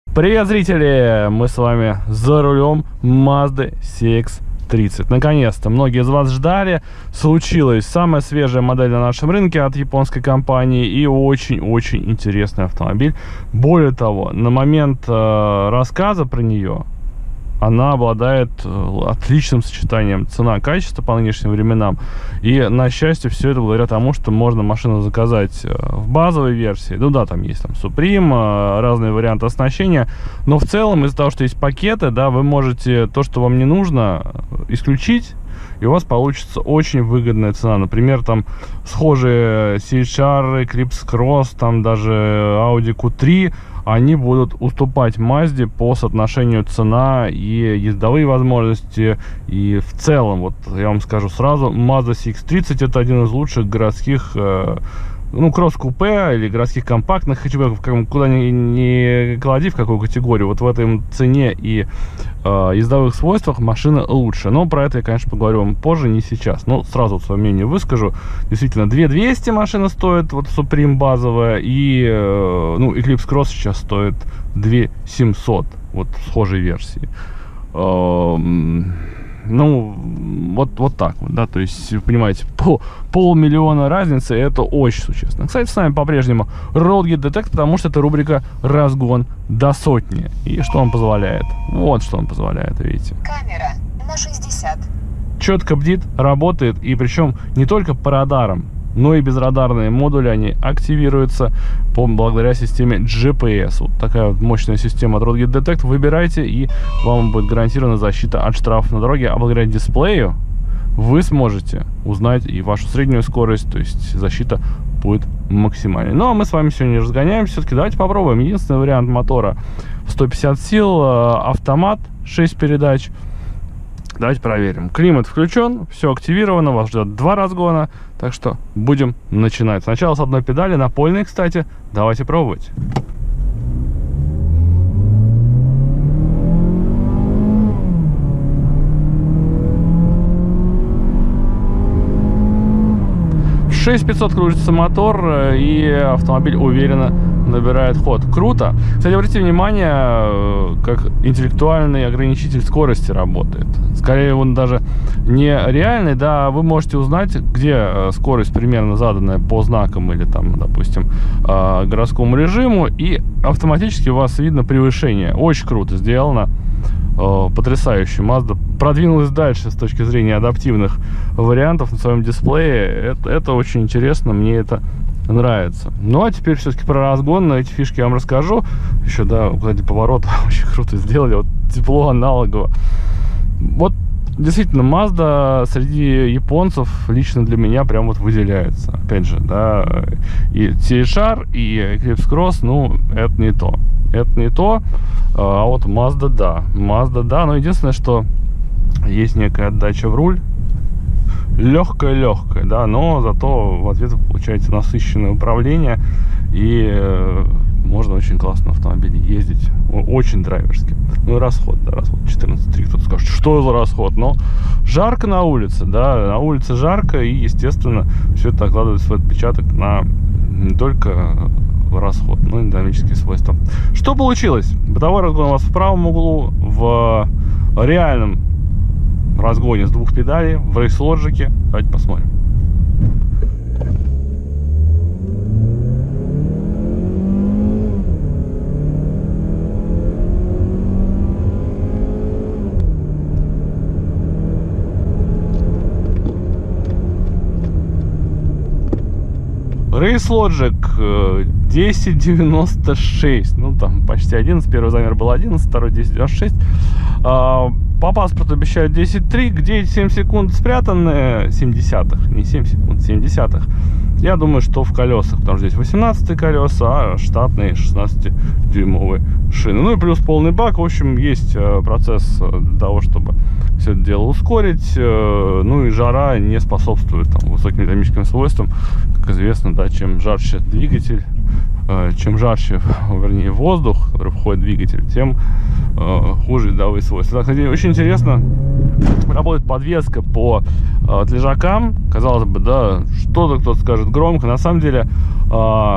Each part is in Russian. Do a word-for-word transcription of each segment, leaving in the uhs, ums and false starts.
Привет, зрители! Мы с вами за рулем Mazda си икс тридцать. Наконец-то, многие из вас ждали. Случилась самая свежая модель на нашем рынке от японской компании и очень-очень интересный автомобиль. Более того, на момент э, рассказа про нее она обладает отличным сочетанием цена-качество по нынешним временам. И, на счастье, все это благодаря тому, что можно машину заказать в базовой версии. Ну да, там есть там Supreme, разные варианты оснащения. Но в целом, из-за того, что есть пакеты, да, вы можете то, что вам не нужно, исключить. И у вас получится очень выгодная цена. Например, там схожие си эйч ар, Eclipse Cross, там даже Audi кью три, они будут уступать Mazda по соотношению цена и ездовые возможности. И в целом, вот я вам скажу сразу, Mazda си икс тридцать это один из лучших городских, ну, кросс-купе или городских компактных хэтчбеков, куда ни, ни клади, в какую категорию. Вот в этой цене и э, ездовых свойствах машина лучше. Но про это я, конечно, поговорю вам позже, не сейчас. Но сразу вот свое мнение выскажу. Действительно, две тысячи двести машина стоит, вот Supreme базовая, и э, ну, Eclipse Cross сейчас стоит две тысячи семьсот, вот схожей версии. Э, Ну, вот, вот так вот, да, то есть, вы понимаете, пол, полмиллиона разницы, это очень существенно. Кстати, с нами по-прежнему Roadgate Detect, потому что это рубрика «Разгон до сотни». И что он позволяет? Вот что он позволяет, видите. Камера на шестьдесят. Четко бдит, работает, и причем не только по радарам, но и безрадарные модули, они активируются по, благодаря системе джи пи эс. Вот такая вот мощная система от Roadgate Detect. Выбирайте, и вам будет гарантирована защита от штрафов на дороге. А благодаря дисплею вы сможете узнать и вашу среднюю скорость, то есть защита будет максимальной. Ну, а мы с вами сегодня не разгоняемся. Все-таки давайте попробуем. Единственный вариант мотора сто пятьдесят сил, автомат, шесть передач. Давайте проверим. Климат включен, все активировано, вас ждет два разгона, так что будем начинать. Сначала с одной педали, напольной, кстати. Давайте пробовать. шесть тысяч пятьсот кружится мотор, и автомобиль уверенно набирает ход. Круто. Кстати, обратите внимание, как интеллектуальный ограничитель скорости работает. Скорее, он даже не реальный, да, вы можете узнать, где скорость примерно заданная по знакам или там, допустим, городскому режиму, и автоматически у вас видно превышение. Очень круто сделано. Потрясающе. Mazda продвинулась дальше с точки зрения адаптивных вариантов на своем дисплее. Это, это очень интересно, мне это нравится. Ну, а теперь все-таки про разгон. На эти фишки я вам расскажу. Еще, да, кстати, поворот очень круто сделали. Вот тепло аналогово. Вот, действительно, Mazda среди японцев лично для меня прям вот выделяется. Опять же, да, и си эйч ар, и Eclipse Cross, ну, это не то. Это не то, а вот Mazda, да. Mazda, да, но единственное, что есть некая отдача в руль. Легкая-легкая, да, но зато в ответ вы получаете насыщенное управление. И э, можно очень классно на автомобиле ездить. Очень драйверски. Ну и расход, да, расход четырнадцать три. Кто-то скажет, что за расход? Но жарко на улице, да, на улице жарко. И, естественно, все это накладывает свой отпечаток на не только расход, но и динамические свойства. Что получилось? Бытовой разгон у вас в правом углу, в реальном разгоне с двух педалей, в рейс-лоджике. Давайте посмотрим. Race Logic десять девяносто шесть, ну там почти одиннадцать, первый замер был одиннадцать, второй десять девяносто шесть. По паспорту обещают десять три, где семь секунд спрятаны, семь десятых, не семь секунд, семь десятых. Я думаю, что в колесах, потому что здесь восемнадцатые колеса, а штатные шестнадцатидюймовые шины. Ну и плюс полный бак. В общем, есть процесс для того, чтобы все это дело ускорить. Ну и жара не способствует там высоким динамическим свойствам. Как известно, да, чем жарче двигатель, чем жарче, вернее, воздух, который входит в двигатель, тем э, хуже ездовые свойства. Так, кстати, очень интересно работает подвеска по э, лежакам. Казалось бы, да, что-то кто-то скажет громко. На самом деле, э,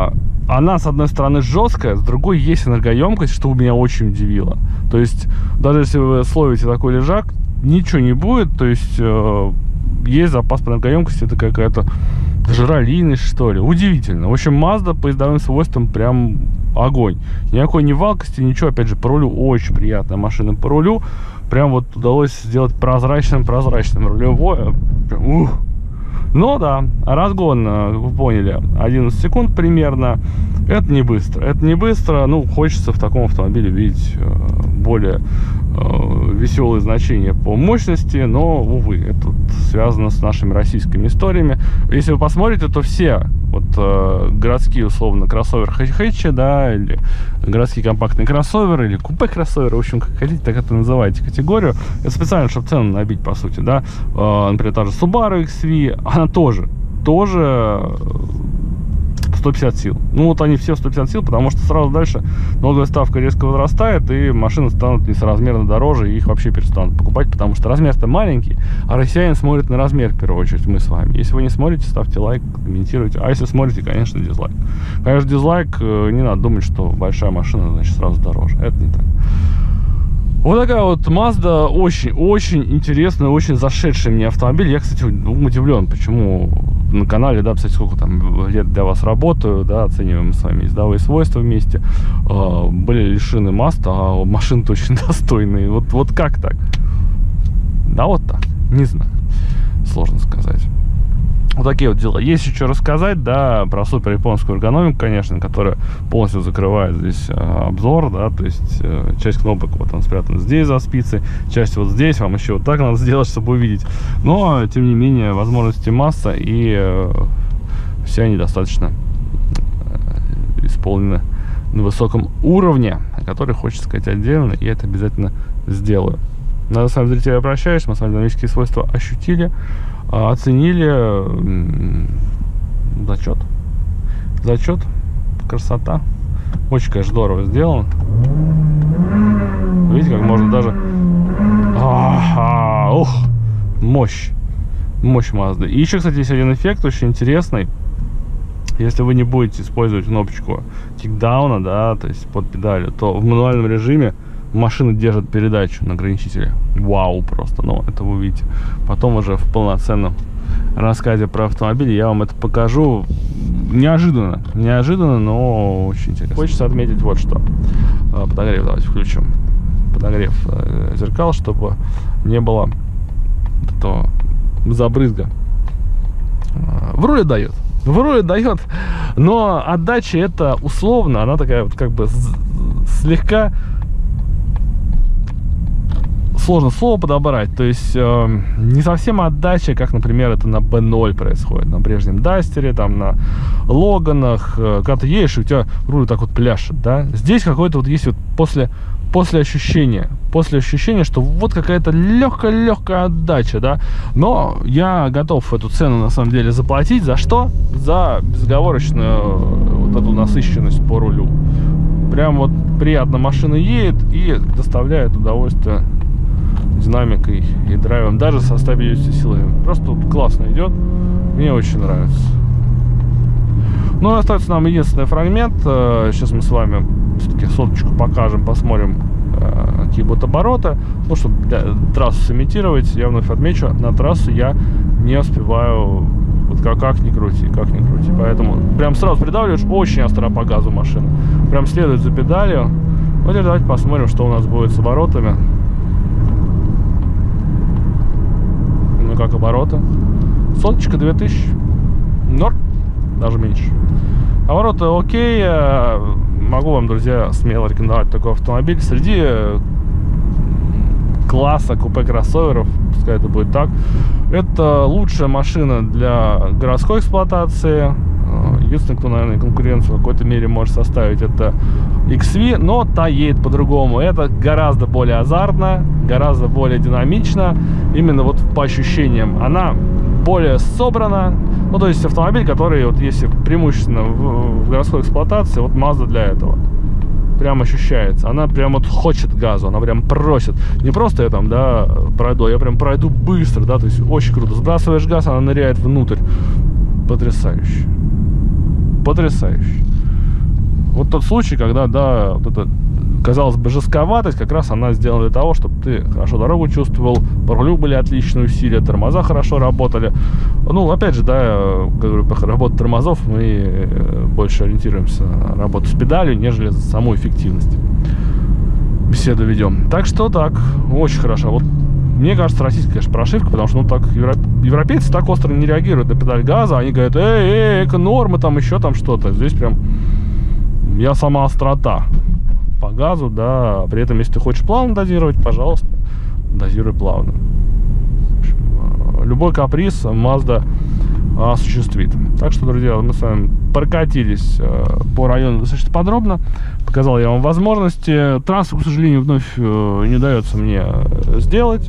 она, с одной стороны, жесткая, с другой есть энергоемкость, что меня очень удивило. То есть, даже если вы словите такой лежак, ничего не будет, то есть, э, есть запас по энергоемкости, это какая-то жиролийность, что ли. Удивительно. В общем, Mazda по ездовым свойствам прям огонь. Никакой не валкости, ничего. Опять же, по рулю очень приятная машина по рулю. Прям вот удалось сделать прозрачным-прозрачным рулевое. Прям, ух. Но да, разгон, вы поняли, одиннадцать секунд примерно. Это не быстро. Это не быстро. Ну, хочется в таком автомобиле видеть более веселые значения по мощности, но, увы, это вот связано с нашими российскими историями. Если вы посмотрите, то все вот э, городские, условно, кроссовер-хэтчи, да, или городские компактные кроссоверы, или купе-кроссоверы, в общем, как хотите, так это называйте категорию. Это специально, чтобы цену набить, по сути, да. Э, например, та же Subaru икс ви, она тоже, тоже сто пятьдесят сил. Ну, вот они все сто пятьдесят сил, потому что сразу дальше налоговая ставка резко возрастает, и машины станут несоразмерно дороже, и их вообще перестанут покупать, потому что размер-то маленький, а россиянин смотрит на размер, в первую очередь, мы с вами. Если вы не смотрите, ставьте лайк, комментируйте. А если смотрите, конечно, дизлайк. Конечно, дизлайк, не надо думать, что большая машина, значит, сразу дороже. Это не так. Вот такая вот Mazda, очень-очень интересный, очень зашедший мне автомобиль. Я, кстати, удивлен, почему на канале, да, кстати, сколько там лет для вас работаю, да, оцениваем с вами ездовые свойства вместе, э, были лишены Mazda, а машины-то очень достойные. Вот, вот как так? Да, вот так. Не знаю. Сложно сказать. Вот такие вот дела. Есть еще что рассказать, да, про супер японскую эргономику, конечно, которая полностью закрывает здесь э, обзор, да, то есть э, часть кнопок вот он спрятан здесь за спицей, часть вот здесь, вам еще вот так надо сделать, чтобы увидеть. Но, тем не менее, возможностей масса, и э, все они достаточно э, исполнены на высоком уровне, о котором хочется сказать отдельно, и это обязательно сделаю. На самом деле, я прощаюсь, мы с вами динамические свойства ощутили, оценили. Зачет. Зачет. Красота. Очень, конечно, здорово сделано. Видите, как можно даже... А-а-а, ух! Мощь. Мощь Mazda. И еще, кстати, есть один эффект очень интересный. Если вы не будете использовать кнопочку кикдауна, да, то есть под педалью, то в мануальном режиме машина держит передачу на ограничителе. Вау, просто. Ну, это вы увидите. Потом уже в полноценном рассказе про автомобиль я вам это покажу. Неожиданно. Неожиданно, но очень интересно. Хочется отметить вот что. Подогрев давайте включим. Подогрев зеркал, чтобы не было этого забрызга. В руле дает. В руле дает. Но отдача это условно. Она такая вот как бы слегка... Сложно слово подобрать, то есть э, не совсем отдача, как, например, это на бэ ноль происходит, на прежнем Дастере, там, на Логанах, э, когда ты едешь, и у тебя руль так вот пляшет, да, здесь какое-то вот есть вот после, после ощущения, после ощущения, что вот какая-то легкая-легкая отдача, да, но я готов эту цену, на самом деле, заплатить, за что? За безоговорочную вот эту насыщенность по рулю. Прям вот приятно машина едет и доставляет удовольствие динамикой и драйвом, даже со ста пятьюдесятью силами. Просто вот классно идет. Мне очень нравится. Ну, остается нам единственный фрагмент. Сейчас мы с вами все-таки соточку покажем, посмотрим, какие будут обороты. Ну, чтобы трассу сымитировать, я вновь отмечу, на трассу я не успеваю, вот как, как ни крути, как ни крути. Поэтому прям сразу придавливаешь, очень остро по газу машина. Прям следует за педалью. Вот теперь давайте посмотрим, что у нас будет с оборотами. Ну, как обороты. Соточка, две тысячи. Норм. Даже меньше. Обороты окей. Могу вам, друзья, смело рекомендовать такой автомобиль. Среди класса купе-кроссоверов, пускай это будет так, это лучшая машина для городской эксплуатации. Единственный, кто, наверное, конкуренцию в какой-то мере может составить, это икс ви, но та едет по-другому. Это гораздо более азартно, гораздо более динамично. Именно вот по ощущениям. Она более собрана. Ну, то есть автомобиль, который, вот если преимущественно в, в городской эксплуатации, вот Mazda для этого. Прям ощущается. Она прям вот хочет газу, она прям просит. Не просто я там, да, пройду, я прям пройду быстро, да, то есть очень круто. Сбрасываешь газ, она ныряет внутрь. Потрясающе. Потрясающе. вот тот случай, когда, да, вот это, казалось бы, жестковатость, как раз она сделана для того, чтобы ты хорошо дорогу чувствовал, по рулю были отличные усилия, тормоза хорошо работали. Ну, опять же, да, говорю, по работе тормозов мы больше ориентируемся на работу с педалью, нежели за саму эффективность. Беседу ведем. Так что так, очень хорошо. Вот мне кажется, российская, конечно, прошивка, потому что, ну, так, европ... европейцы так остро не реагируют на педаль газа, они говорят, эй, эй, эко-нормы, там еще там что-то. Здесь прям я сама острота по газу, да, при этом, если ты хочешь плавно дозировать, пожалуйста, дозируй плавно. В общем, любой каприз Mazda осуществит. Так что, друзья, мы с вами прокатились по району достаточно подробно. Показал я вам возможности. Трассу, к сожалению, вновь не дается мне сделать,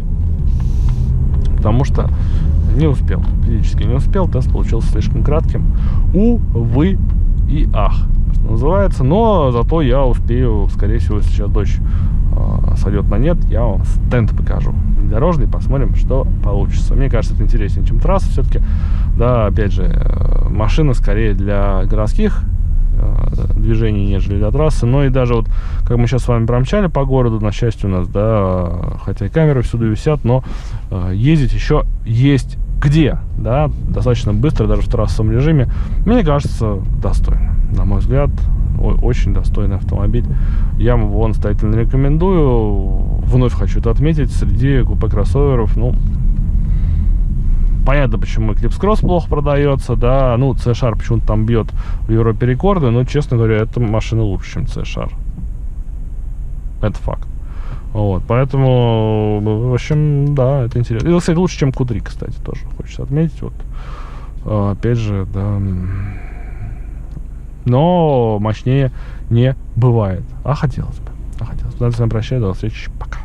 потому что не успел. Физически не успел. Тест получился слишком кратким. Увы и ах, что называется. Но зато я успею, скорее всего, если сейчас дождь э, сойдет на нет, я вам стенд покажу. Дорожный, посмотрим, что получится. Мне кажется, это интереснее, чем трасса. Все-таки, да, опять же, э, машина скорее для городских э, движений, нежели для трассы. Но и даже вот, как мы сейчас с вами промчали по городу, на счастье у нас, да, хотя и камеры всюду висят, но э, ездить еще есть где, да, достаточно быстро, даже в трассовом режиме, мне кажется, достойно. На мой взгляд, очень достойный автомобиль. Я его настоятельно рекомендую. Вновь хочу это отметить. Среди купе-кроссоверов, ну, понятно, почему Eclipse Cross плохо продается, да, ну, C-Sharp почему-то там бьет в Европе рекорды, но, честно говоря, эта машина лучше, чем C-Sharp. Это факт. Вот, поэтому, в общем, да, это интересно. И, кстати, лучше, чем кью три, кстати, тоже хочется отметить. Вот, опять же, да, но мощнее не бывает. А хотелось бы. А хотелось бы. С вами прощаюсь, до встречи, пока.